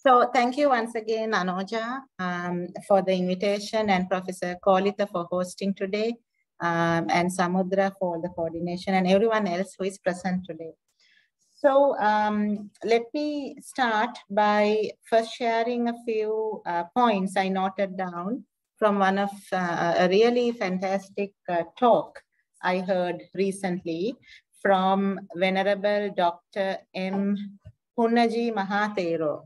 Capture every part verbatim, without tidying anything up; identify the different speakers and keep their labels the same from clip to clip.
Speaker 1: So thank you once again, Anoja, um, for the invitation, and Professor Kolita for hosting today, um, and Samudra for the coordination, and everyone else who is present today. So um, let me start by first sharing a few uh, points I noted down from one of uh, a really fantastic uh, talk I heard recently from Venerable Doctor M. Punnaji Mahathero.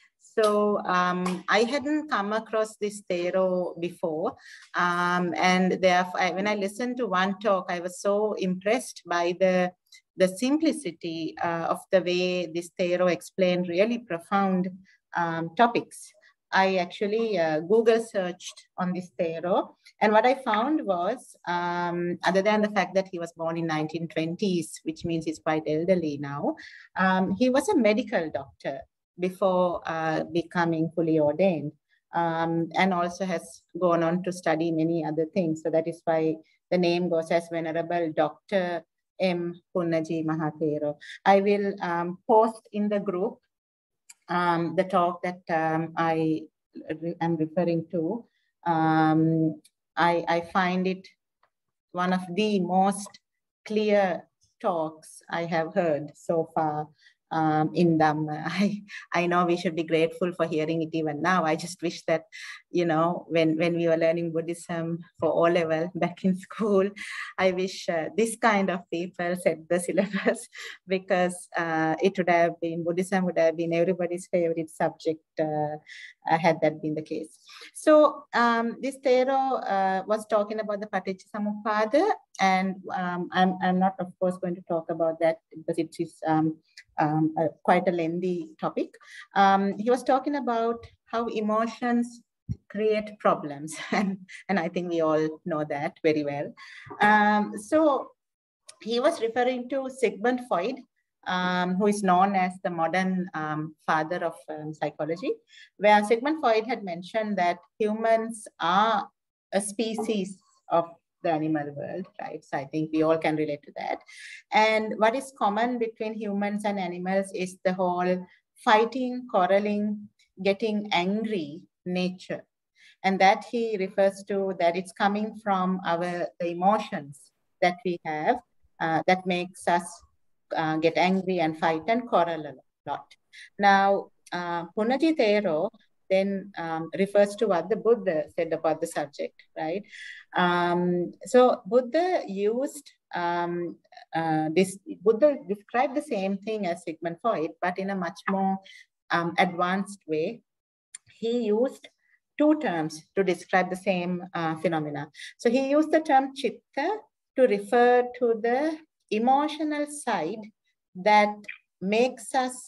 Speaker 1: So um, I hadn't come across this Thero before. Um, and therefore, I, when I listened to one talk, I was so impressed by the, the simplicity uh, of the way this Thero explained really profound um, topics. I actually uh, Google searched on this Thero. And what I found was, um, other than the fact that he was born in nineteen twenties, which means he's quite elderly now, um, he was a medical doctor before uh, becoming fully ordained, um, and also has gone on to study many other things. So that is why the name goes as Venerable Doctor M. Punnaji Mahathero. I will um, post in the group um, the talk that um, I am referring to. Um, I, I find it one of the most clear talks I have heard so far um, in Dhamma. I, I know we should be grateful for hearing it even now. I just wish that, you know, when, when we were learning Buddhism for O level back in school, I wish uh, this kind of people set the syllabus, because uh, it would have been, Buddhism would have been everybody's favorite subject uh, had that been the case. So um, this Thero uh, was talking about the Paticcasamuppada, and um, I'm, I'm not, of course, going to talk about that because it is um, um, uh, quite a lengthy topic. Um, he was talking about how emotions create problems, and, and I think we all know that very well. Um, so he was referring to Sigmund Freud, Um, who is known as the modern um, father of um, psychology, where Sigmund Freud had mentioned that humans are a species of the animal world, right? So I think we all can relate to that. And what is common between humans and animals is the whole fighting, quarreling, getting angry nature. And that he refers to that it's coming from our the emotions that we have uh, that makes us Uh, get angry and fight and quarrel a lot. Now, uh, Punnaji Thero then um, refers to what the Buddha said about the subject, right? Um, so Buddha used um, uh, this, Buddha described the same thing as Sigmund Freud, but in a much more um, advanced way. He used two terms to describe the same uh, phenomena. So he used the term chitta to refer to the emotional side that makes us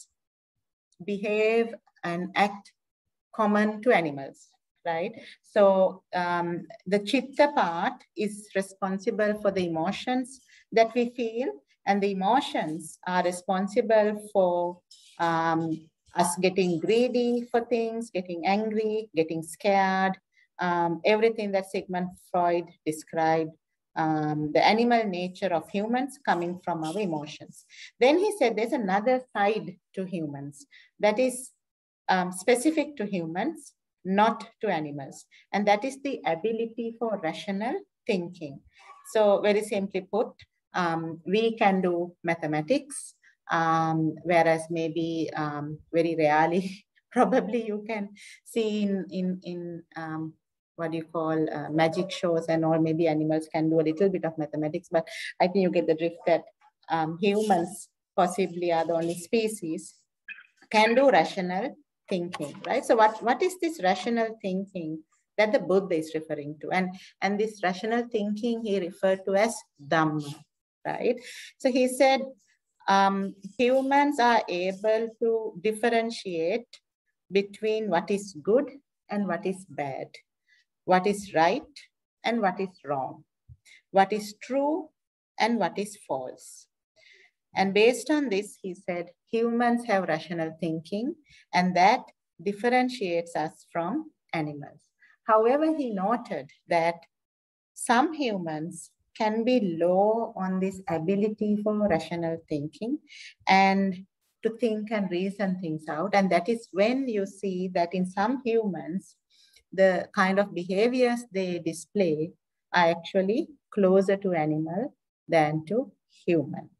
Speaker 1: behave and act common to animals, right? So um, the chitta part is responsible for the emotions that we feel, and the emotions are responsible for um, us getting greedy for things, getting angry, getting scared, um, everything that Sigmund Freud described. Um, the animal nature of humans coming from our emotions. Then he said there's another side to humans that is um, specific to humans, not to animals. And that is the ability for rational thinking. So very simply put, um, we can do mathematics, um, whereas maybe um, very rarely, probably you can see in, in, in um, what do you call uh, magic shows and all. Maybe animals can do a little bit of mathematics, but I think you get the drift that um, humans possibly are the only species can do rational thinking, right? So what, what is this rational thinking that the Buddha is referring to? And, and this rational thinking he referred to as Dhamma, right? So he said um, humans are able to differentiate between what is good and what is bad, what is right and what is wrong, what is true and what is false. And based on this, he said, humans have rational thinking, and that differentiates us from animals. However, he noted that some humans can be low on this ability for rational thinking, and to think and reason things out. And that is when you see that in some humans, the kind of behaviors they display are actually closer to animal than to human.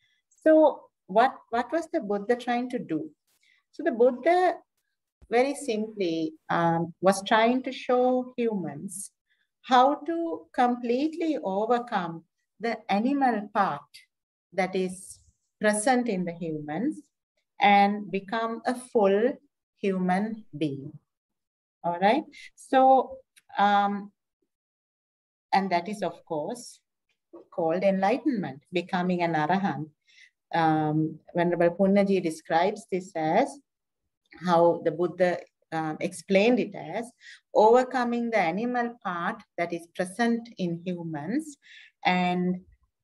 Speaker 1: So what, what was the Buddha trying to do? So the Buddha very simply um, was trying to show humans how to completely overcome the animal part that is present in the humans and become a full human being. All right. So, um, and that is, of course, called enlightenment, becoming an arahant. Um, Venerable Punnaji describes this as how the Buddha um, explained it as overcoming the animal part that is present in humans and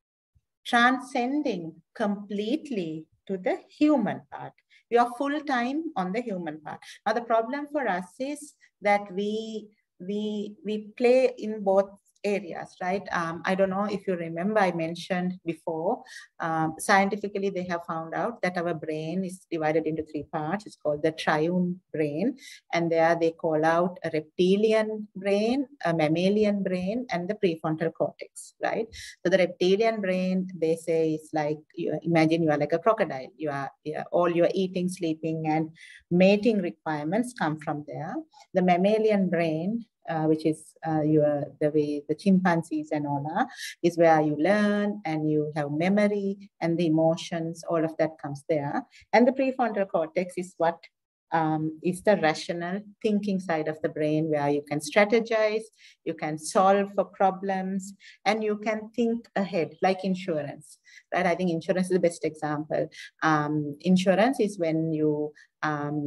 Speaker 1: transcending completely to the human part. We are full time on the human part. Now, the problem for us is that we we we play in both areas, right? Um, I don't know if you remember, I mentioned before, um, scientifically they have found out that our brain is divided into three parts. It's called the triune brain. And there they call out a reptilian brain, a mammalian brain, and the prefrontal cortex, right? So the reptilian brain, they say, is like, you imagine you are like a crocodile. You are, you are all your eating, sleeping, and mating requirements come from there. The mammalian brain, Uh, which is uh, your the way the chimpanzees and all are, is where you learn and you have memory and the emotions, all of that comes there. And the prefrontal cortex is what um, is the rational thinking side of the brain, where you can strategize, you can solve for problems, and you can think ahead, like insurance, right? I think insurance is the best example. Um, insurance is when you um,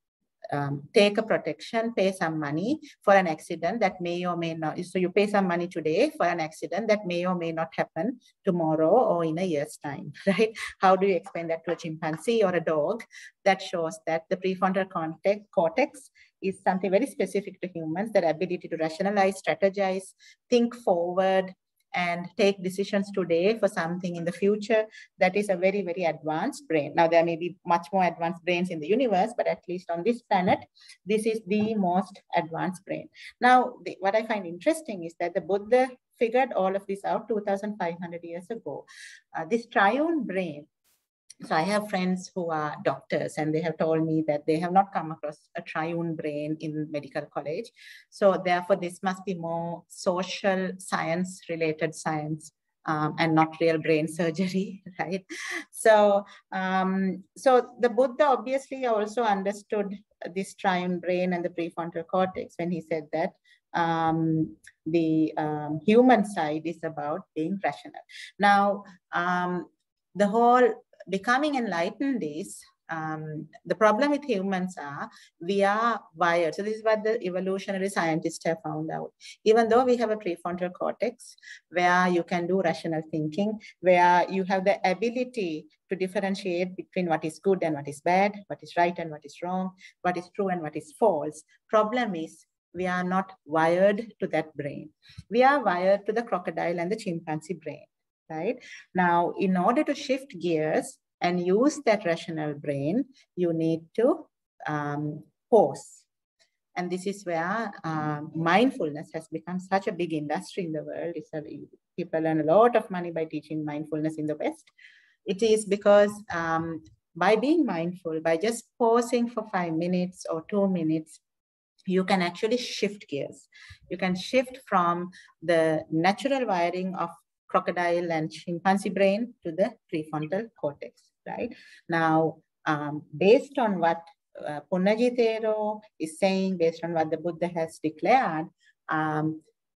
Speaker 1: Um, take a protection, pay some money for an accident that may or may not. So you pay some money today for an accident that may or may not happen tomorrow or in a year's time, right? How do you explain that to a chimpanzee or a dog? That shows that the prefrontal cortex is something very specific to humans, that ability to rationalize, strategize, think forward, and take decisions today for something in the future. That is a very, very advanced brain. Now, there may be much more advanced brains in the universe, but at least on this planet, this is the most advanced brain. Now, the, what I find interesting is that the Buddha figured all of this out two thousand five hundred years ago. Uh, this triune brain, so I have friends who are doctors, and they have told me that they have not come across a triune brain in medical college. So therefore, this must be more social science related science, um, and not real brain surgery, right? So, um, so the Buddha obviously also understood this triune brain and the prefrontal cortex when he said that um, the um, human side is about being rational. Now, um, the whole becoming enlightened is, um, the problem with humans are, we are wired. So this is what the evolutionary scientists have found out. Even though we have a prefrontal cortex where you can do rational thinking, where you have the ability to differentiate between what is good and what is bad, what is right and what is wrong, what is true and what is false. Problem is, we are not wired to that brain. We are wired to the crocodile and the chimpanzee brain. Right? Now, in order to shift gears and use that rational brain, you need to um, pause. And this is where uh, mindfulness has become such a big industry in the world. It's a, people earn a lot of money by teaching mindfulness in the West. It is because um, by being mindful, by just pausing for five minutes or two minutes, you can actually shift gears. You can shift from the natural wiring of crocodile and chimpanzee brain to the prefrontal cortex, right? Now, um, based on what uh, Punnaji Thero is saying, based on what the Buddha has declared, um,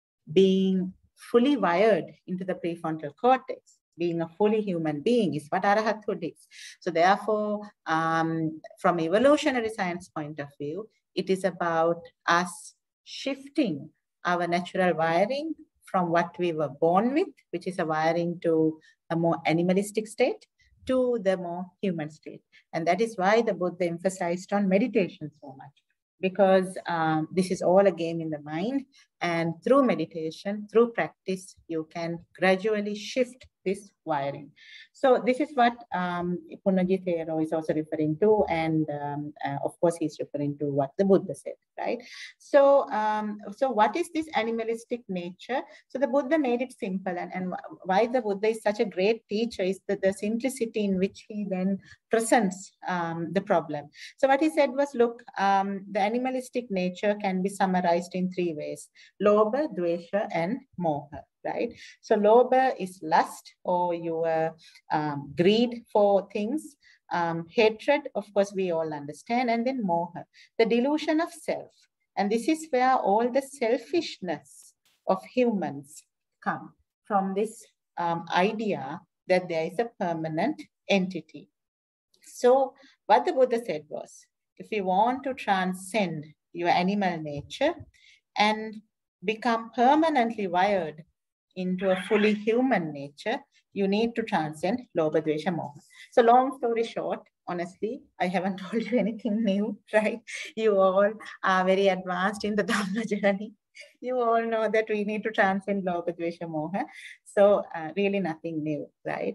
Speaker 1: being fully wired into the prefrontal cortex, being a fully human being, is what arahathood is. So therefore, um, from evolutionary science point of view, it is about us shifting our natural wiring from what we were born with, which is a wiring to a more animalistic state, to the more human state. And that is why the Buddha emphasized on meditation so much, because um, this is all a game in the mind. And through meditation, through practice, you can gradually shift this wiring. So this is what um, Punnaji Thero is also referring to, and um, uh, of course he's referring to what the Buddha said, right? So, um, so what is this animalistic nature? So the Buddha made it simple, and, and why the Buddha is such a great teacher is the, the simplicity in which he then presents um, the problem. So what he said was, look, um, the animalistic nature can be summarized in three ways: lobha, dvesha, and moha. Right? So lobha is lust, or your um, greed for things. Um, hatred, of course, we all understand. And then moha, the delusion of self. And this is where all the selfishness of humans come from, this um, idea that there is a permanent entity. So what the Buddha said was, if you want to transcend your animal nature and become permanently wired into a fully human nature, you need to transcend lobha, dvesha, moha. So long story short, honestly, I haven't told you anything new, right? You all are very advanced in the Dhamma journey. You all know that we need to transcend lobha, dvesha, moha. So uh, really nothing new, right?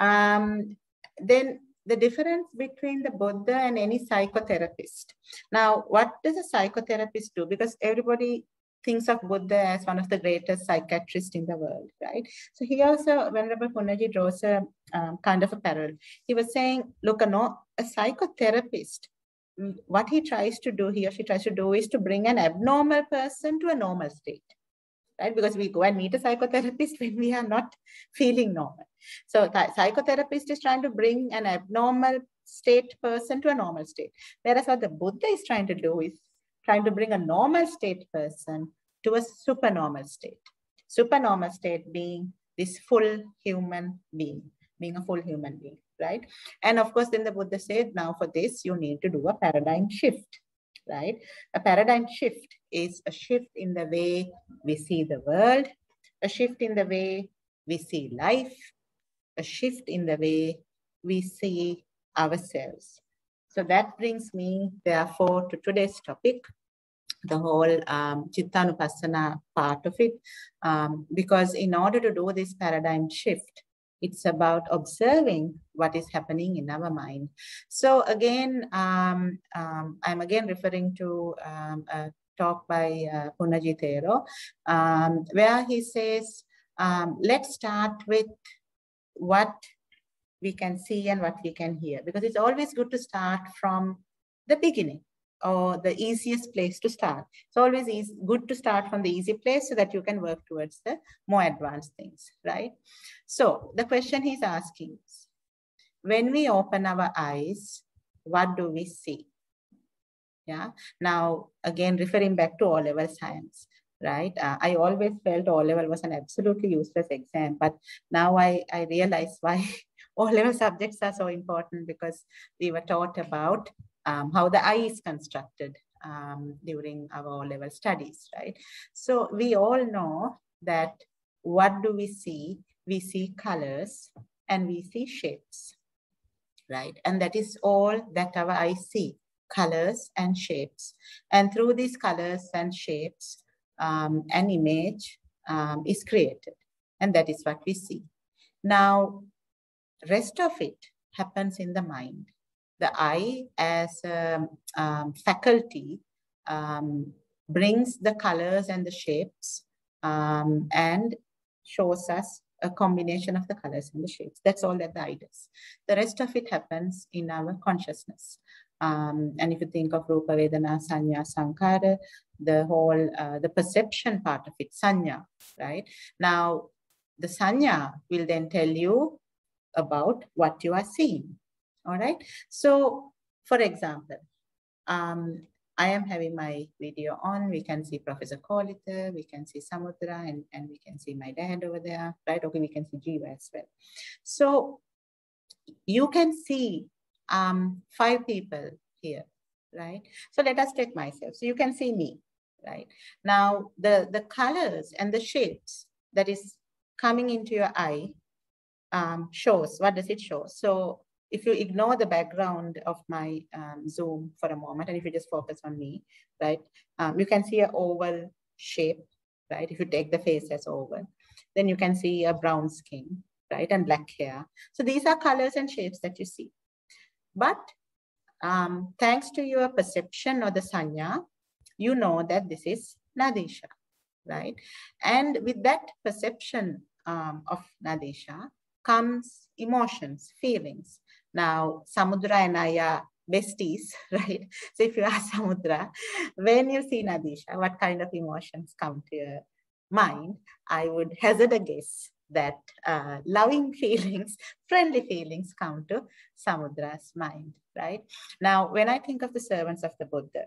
Speaker 1: Um, then the difference between the Buddha and any psychotherapist. Now, what does a psychotherapist do? Because everybody thinks of Buddha as one of the greatest psychiatrists in the world, right? So he also, Venerable Punnaji draws a um, kind of a parallel. He was saying, look, no, a psychotherapist, what he tries to do, he or she tries to do is to bring an abnormal person to a normal state, right? Because we go and meet a psychotherapist when we are not feeling normal. So the psychotherapist is trying to bring an abnormal state person to a normal state. Whereas what the Buddha is trying to do is trying to bring a normal state person to a supernormal state. Supernormal state being this full human being, being a full human being, right? And of course, then the Buddha said, now for this, you need to do a paradigm shift, right? A paradigm shift is a shift in the way we see the world, a shift in the way we see life, a shift in the way we see ourselves. So that brings me, therefore, to today's topic, the whole um, Cittanupassana part of it, um, because in order to do this paradigm shift, it's about observing what is happening in our mind. So again, um, um, I'm again referring to um, a talk by uh, Punnaji Thero, um, where he says, um, let's start with what we can see and what we can hear, because it's always good to start from the beginning, or the easiest place to start. It's always easy, good to start from the easy place so that you can work towards the more advanced things, right? So the question he's asking is, when we open our eyes, what do we see? Yeah. Now, again, referring back to O-level science, right? Uh, I always felt O-level was an absolutely useless exam, but now I, I realize why O-level subjects are so important, because we were taught about Um, how the eye is constructed um, during our O-level studies, right? So we all know that what do we see? We see colors and we see shapes, right? And that is all that our eyes see, colors and shapes. And through these colors and shapes, um, an image um, is created. And that is what we see. Now, rest of it happens in the mind. The eye as a um, faculty um, brings the colors and the shapes um, and shows us a combination of the colors and the shapes. That's all that the eye does. The rest of it happens in our consciousness. Um, and if you think of Rupa, Vedana, Sanya, Sankara, the whole, uh, the perception part of it, Sanya, right? Now, the Sanya will then tell you about what you are seeing. All right. So, for example, um, I am having my video on. We can see Professor Kolita, we can see Samudra, and, and we can see my dad over there, right? Okay, we can see Jiva as well. So, you can see um, five people here, right? So, let us take myself. So, you can see me, right? Now, the, the colors and the shapes that is coming into your eye um, shows, what does it show? So, if you ignore the background of my um, Zoom for a moment, and if you just focus on me, right, um, you can see an oval shape, right? If you take the face as oval, then you can see a brown skin. right? And black hair. So these are colors and shapes that you see. But um, thanks to your perception or the sanya, you know that this is Nadeesha, right? And with that perception um, of Nadeesha comes emotions, feelings. Now, Samudra and I are besties, right? So if you ask Samudra, when you see Nadeesha, what kind of emotions come to your mind? I would hazard a guess that uh, loving feelings, friendly feelings come to Samudra's mind, right? Now, when I think of the servants of the Buddha,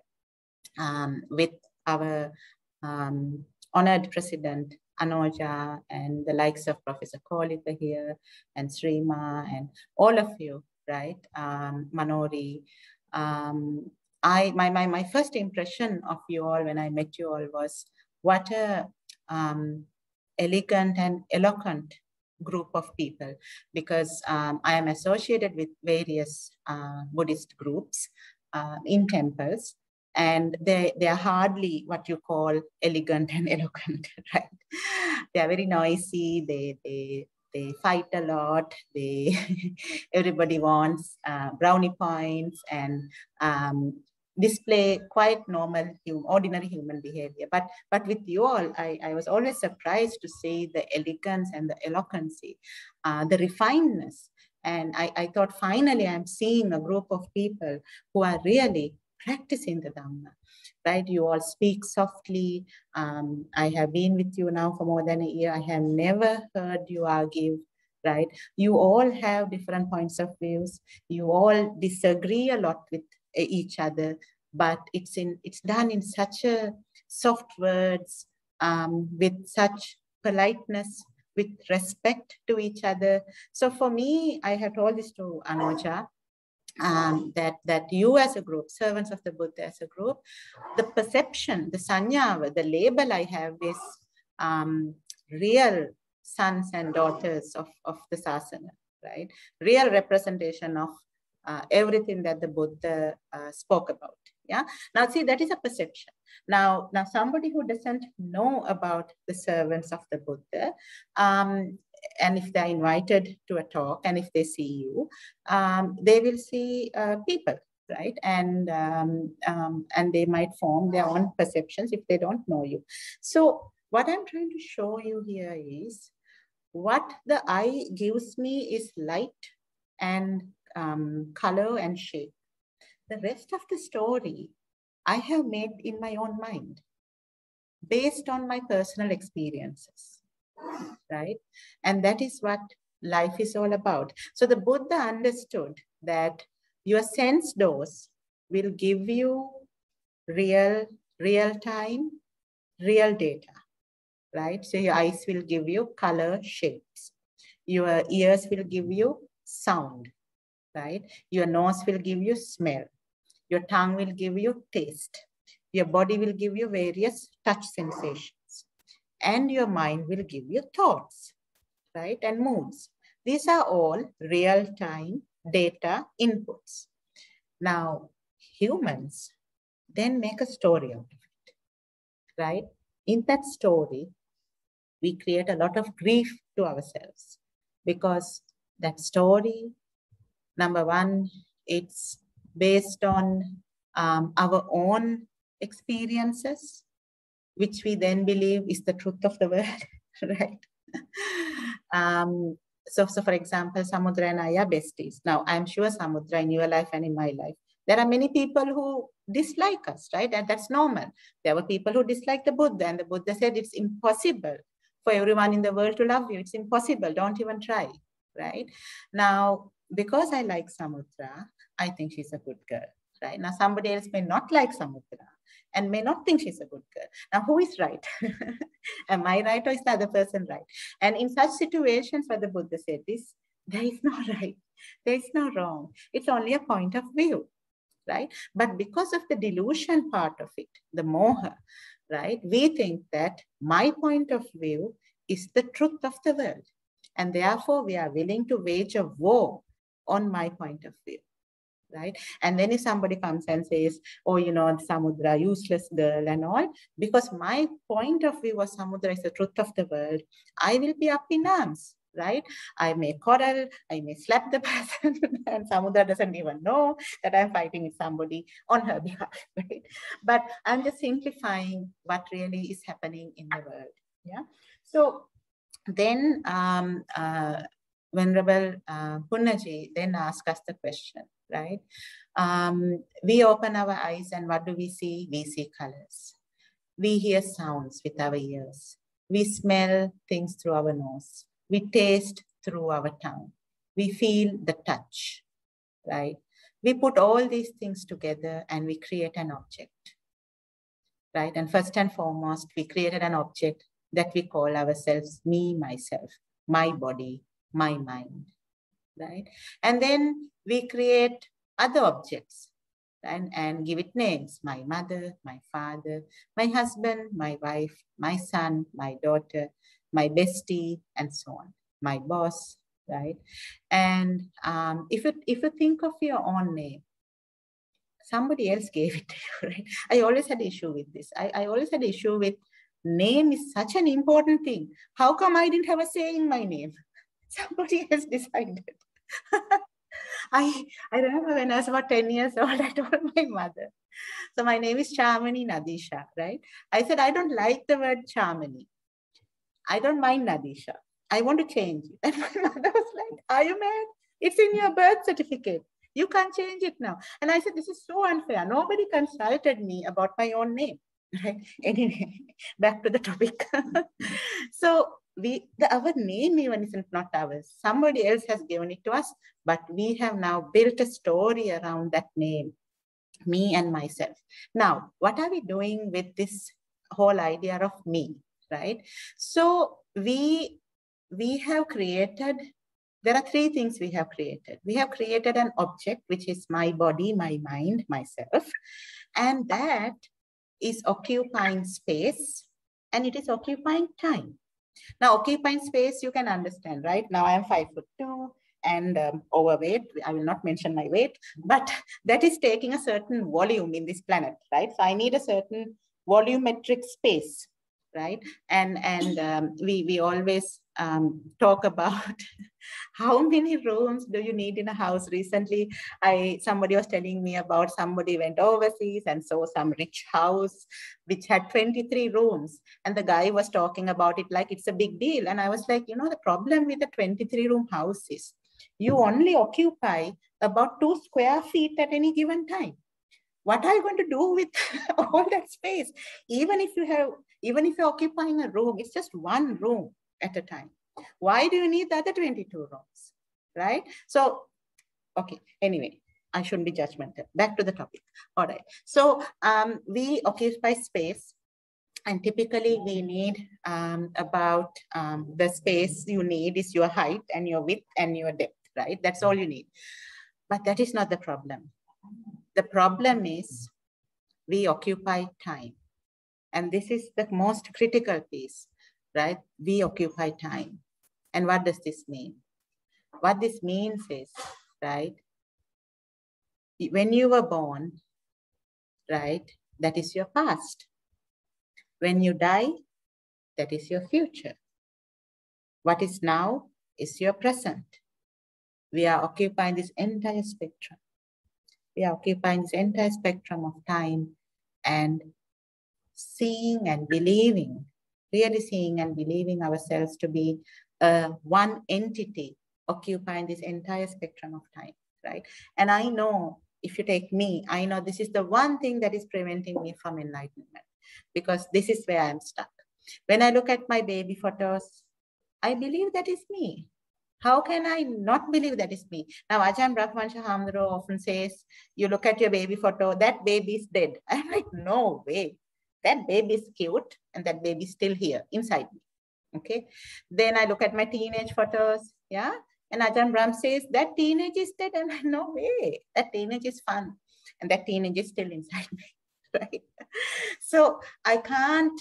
Speaker 1: um, with our um, honored president, Anoja, and the likes of Professor Kolita here, and Srima, and all of you, right? Um, Manori. Um, I, my, my, my first impression of you all when I met you all was what a um, elegant and eloquent group of people, because um, I am associated with various uh, Buddhist groups uh, in temples, and they, they are hardly what you call elegant and eloquent, right? They are very noisy, they, they, they fight a lot, they everybody wants uh, brownie points and um, display quite normal, ordinary human behavior. But, but with you all, I, I was always surprised to see the elegance and the eloquency, uh, the refinedness. And I, I thought, finally, I'm seeing a group of people who are really practicing the Dhamma, right? You all speak softly. Um, I have been with you now for more than a year. I have never heard you argue, right? You all have different points of views. You all disagree a lot with each other, but it's in it's done in such a soft words, um, with such politeness, with respect to each other. So for me, I had told this to Anoja, um, that that you as a group, servants of the Buddha as a group, the perception, the sanya, the label I have is um, real sons and daughters of, of the sasana, right? Real representation of uh, everything that the Buddha uh, spoke about. Yeah. Now, see, that is a perception. Now, now somebody who doesn't know about the servants of the Buddha, um, and if they're invited to a talk, and if they see you, um, they will see uh, people, right? And um, um, and they might form their own perceptions if they don't know you. So what I'm trying to show you here is what the eye gives me is light and um, color and shape. The rest of the story I have made in my own mind based on my personal experiences, right? And that is what life is all about. So the Buddha understood that your sense doors will give you real, real time, real data, right? So your eyes will give you color, shapes. Your ears will give you sound, right? Your nose will give you smell. Your tongue will give you taste. Your body will give you various touch sensations. And your mind will give you thoughts, right? And moods. These are all real-time data inputs. Now, humans then make a story out of it, right? In that story, we create a lot of grief to ourselves because that story, number one, it's based on um, our own experiences, which we then believe is the truth of the world, right? um, so, so, for example, Samudra and I are besties. Now, I'm sure, Samudra, in your life and in my life, there are many people who dislike us, right? And that's normal. There were people who dislike the Buddha, and the Buddha said it's impossible for everyone in the world to love you. It's impossible. Don't even try, right? Now, because I like Samudra, I think she's a good girl, right? Now, somebody else may not like Samudra and may not think she's a good girl. Now, who is right? Am I right, or is the other person right? And in such situations where the Buddha said this, there is no right, there is no wrong. It's only a point of view, right? But because of the delusion part of it, the moha, right? We think that my point of view is the truth of the world. And therefore, we are willing to wage a war on my point of view, right? And then if somebody comes and says, oh, you know, Samudra, useless girl and all, because my point of view was Samudra is the truth of the world, I will be up in arms. right? I may quarrel, I may slap the person, and Samudra doesn't even know that I'm fighting with somebody on her behalf, right? But I'm just simplifying what really is happening in the world, yeah? So then um, uh, Venerable uh, Punnaji then asked us the question, right? Um, we open our eyes and what do we see? We see colors. We hear sounds with our ears. We smell things through our nose. We taste through our tongue. We feel the touch, right? We put all these things together and we create an object, right? And first and foremost, we created an object that we call ourselves me, myself, my body, my mind, right? And then we create other objects and, and give it names. My mother, my father, my husband, my wife, my son, my daughter, my bestie, and so on. My boss, right? And um, if, you, if you think of your own name, somebody else gave it to you, right? I always had issue with this. I, I always had issue with name is such an important thing. How come I didn't have a say in my name? Somebody else decided. I, I remember when I was about ten years old, I told my mother. So my name is Maitriya, right? I said, I don't like the word Chamani. I don't mind Nadeesha. I want to change it. And my mother was like, are you mad? It's in your birth certificate. You can't change it now. And I said, this is so unfair. Nobody consulted me about my own name. Right? Anyway, back to the topic. So we, the, our name even isn't not ours. Somebody else has given it to us, but we have now built a story around that name, me and myself. Now, what are we doing with this whole idea of me, right? So we, we have created, there are three things we have created. We have created an object, which is my body, my mind, myself, and that is occupying space and it is occupying time. Now, occupying space, you can understand, right? Now I am five foot two and um, overweight. I will not mention my weight, but that is taking a certain volume in this planet, right? So I need a certain volumetric space, right? And, and um, we, we always um, talk about how many rooms do you need in a house? Recently, I somebody was telling me about somebody went overseas and saw some rich house which had twenty-three rooms. And the guy was talking about it like it's a big deal. And I was like, you know, the problem with a twenty-three room house is you only occupy about two square feet at any given time. What are you going to do with all that space? Even if you have, even if you're occupying a room, it's just one room at a time. Why do you need the other twenty-two rooms, right? So, okay, anyway, I shouldn't be judgmental. Back to the topic. All right. So um, we occupy space and typically we need um, about um, the space you need is your height and your width and your depth, right? That's all you need. But that is not the problem. The problem is we occupy time. And this is the most critical piece, right? We occupy time. And what does this mean? What this means is, right, when you were born, right, that is your past. When you die, that is your future. What is now is your present. We are occupying this entire spectrum. We are occupying this entire spectrum of time and seeing and believing, really seeing and believing ourselves to be uh, one entity occupying this entire spectrum of time, right? And I know, if you take me, I know this is the one thing that is preventing me from enlightenment, because this is where I'm stuck. When I look at my baby photos, I believe that is me. How can I not believe that is me? Now, Ajahn Brahmansha Hamdro often says, you look at your baby photo, that baby is dead. I'm like, no way. That baby is cute and that baby is still here inside me. Okay. Then I look at my teenage photos. Yeah. And Ajahn Brahm says that teenage is dead. And I'm no way. That teenage is fun. And that teenage is still inside me. Right. So I can't,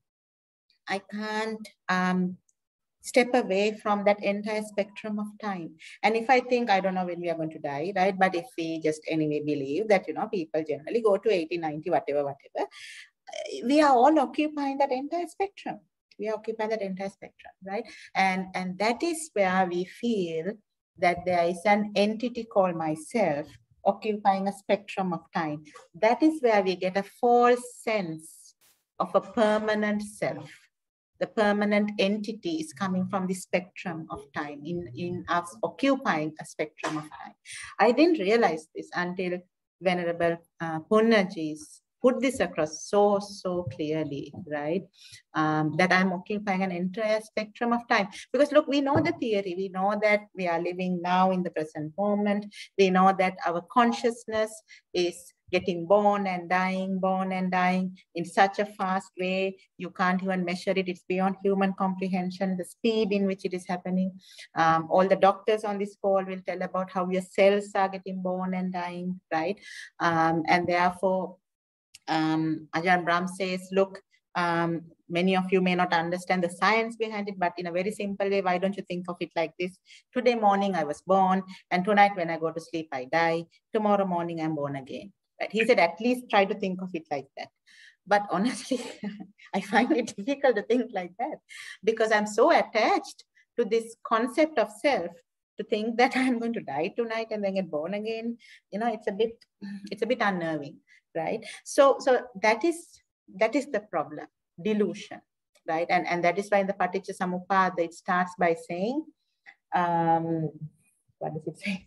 Speaker 1: I can't um, step away from that entire spectrum of time. And if I think, I don't know when we are going to die, right? But if we just anyway believe that, you know, people generally go to eighty, ninety, whatever, whatever, we are all occupying that entire spectrum. We occupy that entire spectrum, right? And, and that is where we feel that there is an entity called myself occupying a spectrum of time. That is where we get a false sense of a permanent self. The permanent entity is coming from the spectrum of time, in, in us occupying a spectrum of time. I didn't realize this until Venerable uh, Punnaji's put this across so, so clearly, right? Um, that I'm occupying an entire spectrum of time. Because look, we know the theory. We know that we are living now in the present moment. We know that our consciousness is getting born and dying, born and dying in such a fast way. You can't even measure it. It's beyond human comprehension, the speed in which it is happening. Um, all the doctors on this call will tell about how your cells are getting born and dying, right? Um, and therefore, Um, Ajahn Brahm says, look, um, many of you may not understand the science behind it, but in a very simple way, why don't you think of it like this? Today morning I was born, and tonight when I go to sleep, I die. Tomorrow morning I'm born again. Right? He said, at least try to think of it like that. But honestly, I find it difficult to think like that because I'm so attached to this concept of self to think that I'm going to die tonight and then get born again. You know, it's a bit, it's a bit unnerving. Right. So, so that is, that is the problem, delusion, right? And, and that is why in the Paticcasamuppada, it starts by saying, um, what does it say?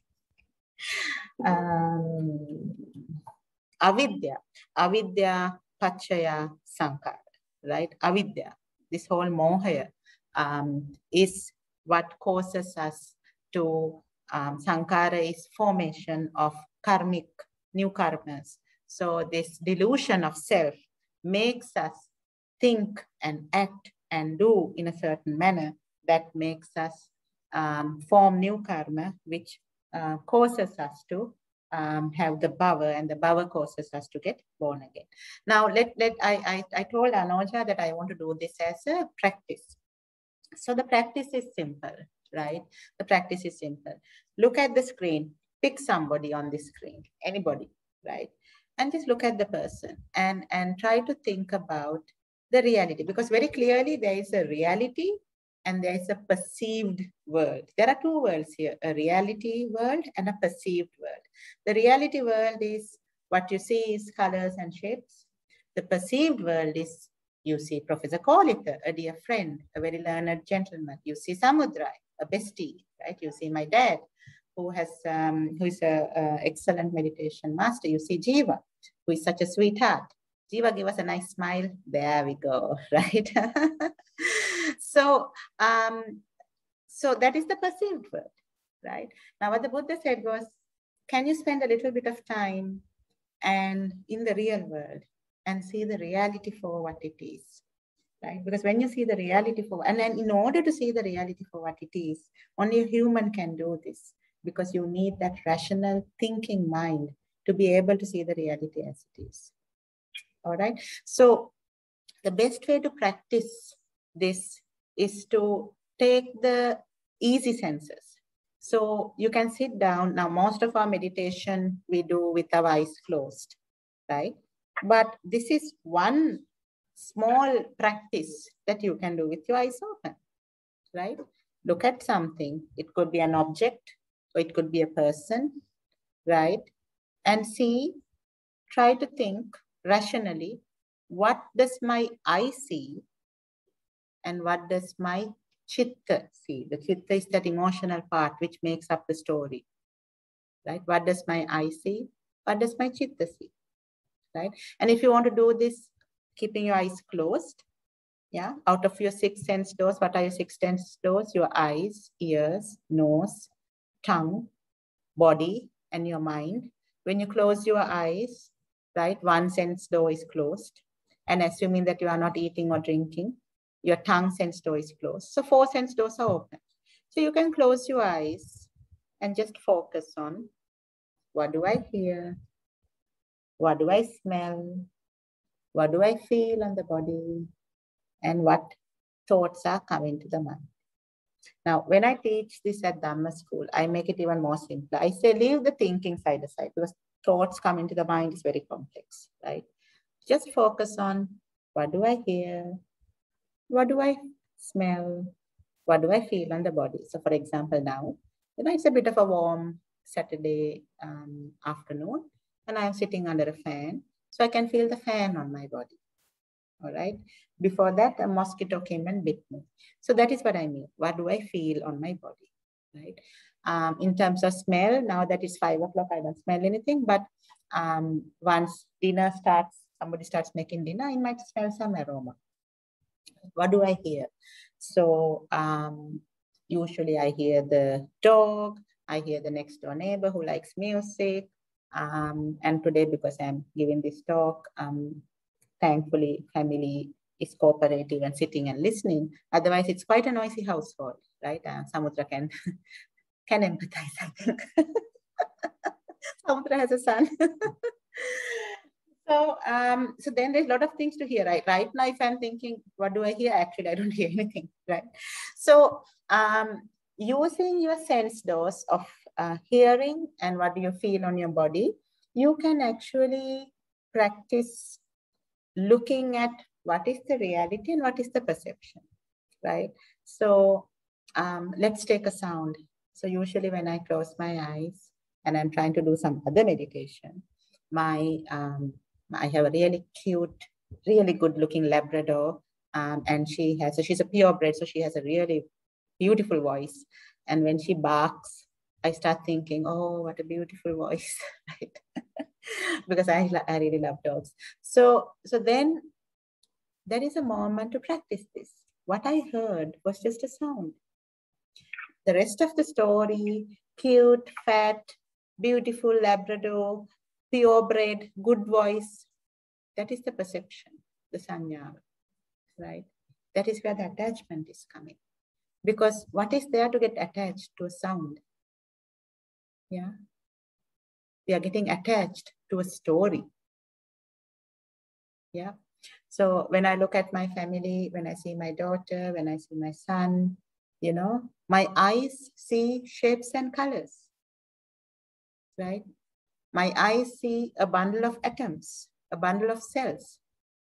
Speaker 1: Um, avidya, avidya pachaya sankara, right? Avidya, this whole mohaya um, is what causes us to, um, sankara is formation of karmic, new karmas. So this delusion of self makes us think and act and do in a certain manner that makes us um, form new karma, which uh, causes us to um, have the bhava, and the bhava causes us to get born again. Now, let, let I, I, I told Anoja that I want to do this as a practice. So the practice is simple, right? The practice is simple. Look at the screen, pick somebody on the screen, anybody, right? And just look at the person and, and try to think about the reality, because very clearly there is a reality and there is a perceived world. There are two worlds here, a reality world and a perceived world. The reality world is what you see is colors and shapes. The perceived world is, you see Professor Kolita, a dear friend, a very learned gentleman. You see Samudra, a bestie, right? You see my dad, who has um, who is an excellent meditation master. You see Jiva, who is such a sweetheart. Jiva, give us a nice smile. There we go, right? so, um, so that is the perceived world, right? Now, what the Buddha said was, can you spend a little bit of time and in the real world and see the reality for what it is, right? Because when you see the reality for, and then in order to see the reality for what it is, only a human can do this, because you need that rational thinking mind to be able to see the reality as it is. All right. So the best way to practice this is to take the easy senses. So you can sit down. Now, most of our meditation we do with our eyes closed, right? But this is one small practice that you can do with your eyes open, right? Look at something. It could be an object, or it could be a person, right? And see, try to think rationally, what does my eye see and what does my chitta see? The chitta is that emotional part which makes up the story, right? What does my eye see? What does my chitta see, right? And if you want to do this, keeping your eyes closed, yeah, out of your six sense doors, what are your six sense doors? Your eyes, ears, nose, tongue, body, and your mind. When you close your eyes, right, one sense door is closed. And assuming that you are not eating or drinking, your tongue sense door is closed. So four sense doors are open. So you can close your eyes and just focus on, what do I hear? What do I smell? What do I feel on the body? And what thoughts are coming to the mind? Now, when I teach this at Dhamma school, I make it even more simple. I say, leave the thinking side aside, because thoughts coming to the mind is very complex, right? Just focus on, what do I hear? What do I smell? What do I feel on the body? So for example, now, you know, it's a bit of a warm Saturday um, afternoon, and I'm sitting under a fan, so I can feel the fan on my body. All right. Before that, a mosquito came and bit me. So that is what I mean. What do I feel on my body? Right. Um, in terms of smell, now that it's five o'clock, I don't smell anything. But um, once dinner starts, somebody starts making dinner, I might smell some aroma. What do I hear? So um, usually I hear the dog. I hear the next door neighbor who likes music. Um, and today, because I'm giving this talk, um, thankfully, family is cooperative and sitting and listening. Otherwise, it's quite a noisy household, right? Uh, Samudra can, can empathize, I think. Samudra has a son. So, um, so then there's a lot of things to hear, right? Right now, if I'm thinking, what do I hear? Actually, I don't hear anything, right? So, um, using your sense dose of uh, hearing and what do you feel on your body, you can actually practice looking at what is the reality and what is the perception, right? So um, let's take a sound. So usually when I close my eyes and I'm trying to do some other meditation, my um, I have a really cute, really good looking Labrador, um, and she has, so she's a purebred, so she has a really beautiful voice. And when she barks, I start thinking, oh, what a beautiful voice, right? Because I, I really love dogs. So, so then there is a moment to practice this. What I heard was just a sound. The rest of the story, cute, fat, beautiful Labrador, purebred, good voice, that is the perception, the sanya, right? That is where the attachment is coming. Because what is there to get attached to a sound? Yeah. We are getting attached to a story. Yeah. So when I look at my family, when I see my daughter, when I see my son, you know, my eyes see shapes and colors, right? My eyes see a bundle of atoms, a bundle of cells.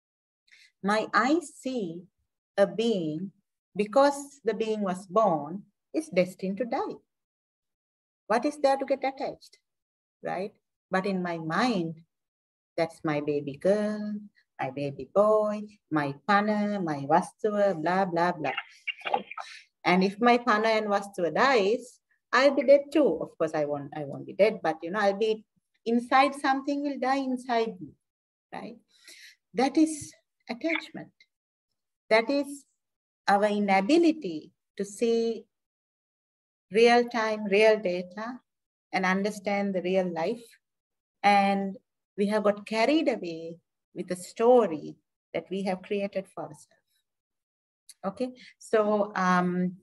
Speaker 1: My eyes see a being, because the being was born, is destined to die. What is there to get attached, right? But in my mind, that's my baby girl, my baby boy, my pana, my vastuva, blah, blah, blah. And if my pana and vastuva dies, I'll be dead too. Of course, I won't, I won't be dead, but you know, I'll be inside, something will die inside me, right? That is attachment. That is our inability to see real time, real data and understand the real life. And we have got carried away with a story that we have created for ourselves. Okay, so um,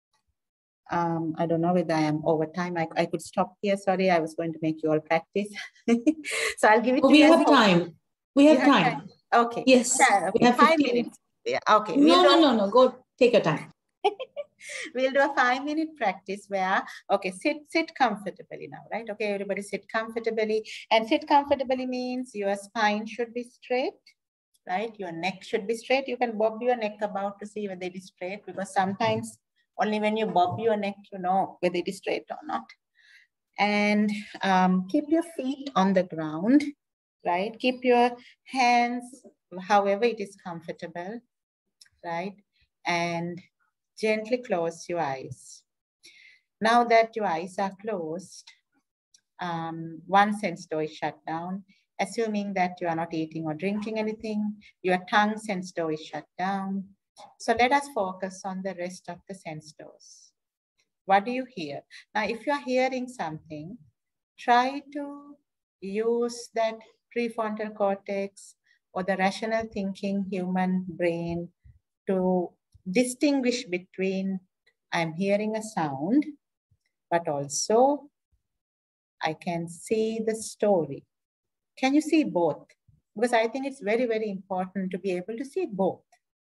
Speaker 1: um, I don't know whether I am over time. I, I could stop here. Sorry, I was going to make you all practice. So I'll give it
Speaker 2: oh,
Speaker 1: to
Speaker 2: we
Speaker 1: you.
Speaker 2: Have time. We have, have time. time.
Speaker 1: Okay.
Speaker 2: Yes.
Speaker 1: Yeah, okay.
Speaker 2: We have
Speaker 1: five minutes. Yeah, okay.
Speaker 2: No,
Speaker 1: we'll
Speaker 2: no, no, no. Go take your time.
Speaker 1: We'll do a five minute practice where, okay, sit, sit comfortably now, right? Okay, everybody sit comfortably. And sit comfortably means your spine should be straight, right? Your neck should be straight. You can bob your neck about to see whether it is straight, because sometimes only when you bob your neck, you know whether it is straight or not. And um, keep your feet on the ground, right? Keep your hands however it is comfortable, right? And gently close your eyes. Now that your eyes are closed, um, one sense door is shut down. Assuming that you are not eating or drinking anything, your tongue sense door is shut down. So let us focus on the rest of the sense doors. What do you hear? Now, if you are hearing something, try to use that prefrontal cortex or the rational thinking human brain to distinguish between I'm hearing a sound, but also I can see the story. Can you see both? Because I think it's very, very important to be able to see both,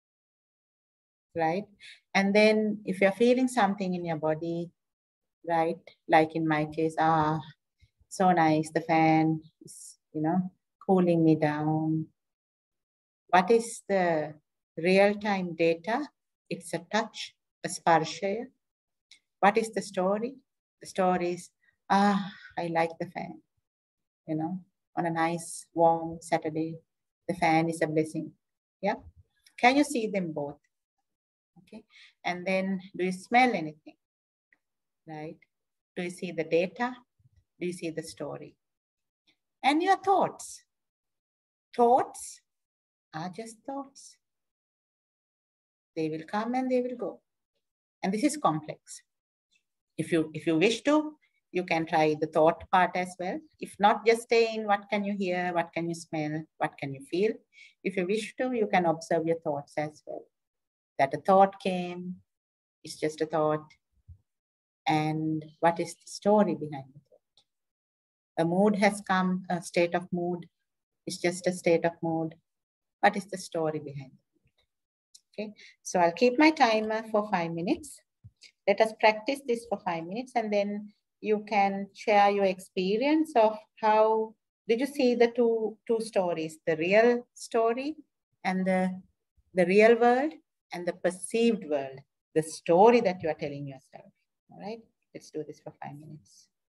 Speaker 1: right? And then if you're feeling something in your body, right? Like in my case, ah, so nice, the fan is, you know, cooling me down. What is the real-time data. It's a touch, a sparshaya. What is the story? The story is, ah, I like the fan. You know, on a nice, warm Saturday, the fan is a blessing. Yeah. Can you see them both? Okay. And then do you smell anything? Right? Do you see the data? Do you see the story? And your thoughts. Thoughts are just thoughts. They will come and they will go. And this is complex. If you, if you wish to, you can try the thought part as well. If not, just stay in what can you hear, what can you smell, what can you feel. If you wish to, you can observe your thoughts as well. That a thought came, it's just a thought. And what is the story behind the thought? A mood has come, a state of mood. It's just a state of mood. What is the story behind it? Okay, so I'll keep my timer for five minutes. Let us practice this for five minutes and then you can share your experience of how, did you see the two, two stories, the real story and the, the real world and the perceived world, the story that you are telling yourself. All right, let's do this for five minutes.